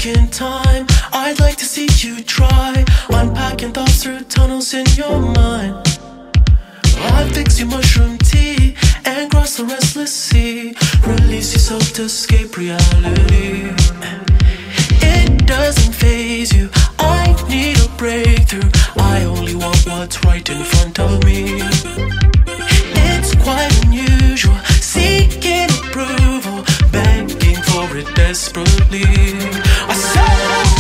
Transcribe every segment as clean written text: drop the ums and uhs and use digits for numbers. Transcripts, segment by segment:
in time. I'd like to see you try unpacking thoughts through tunnels in your mind. I'll fix your mushroom tea and cross the restless sea. Release yourself to escape reality. It doesn't faze you, I need a breakthrough. I only want what's right in front of me. It's quite unusual, seeking approval, begging for it desperately. I said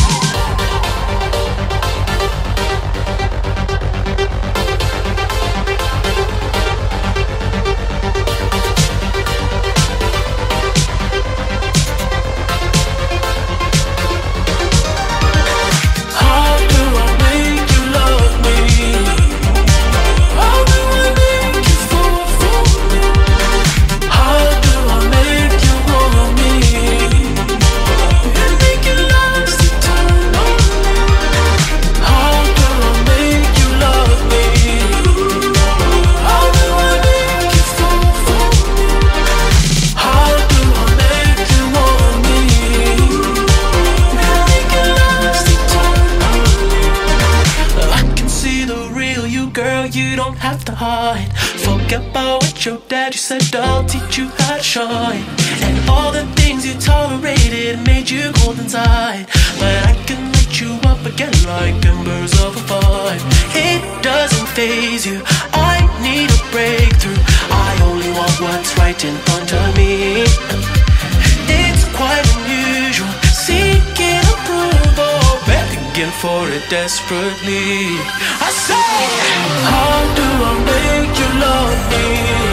you don't have to hide. Forget about what your daddy said, I'll teach you how to shine. And all the things you tolerated made you cold inside, but I can light you up again like embers of a fire. It doesn't faze you, I need a breakthrough. I only want what's right in front of me. It's quite unusual, seeking approval, begging for it desperately. I say, how do I make you love me?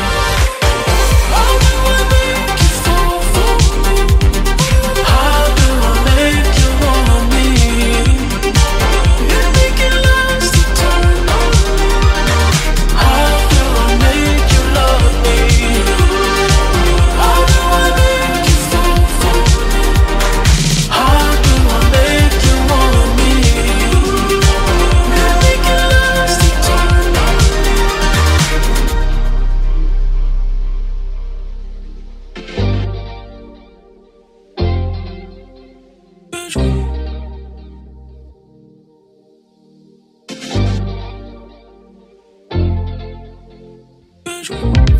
How do I make you fall for me? How do I make you want me? You make it last eternally. How do I make you love me? How do I make you fall for me? How do I make you want me? You make it last eternally. Control.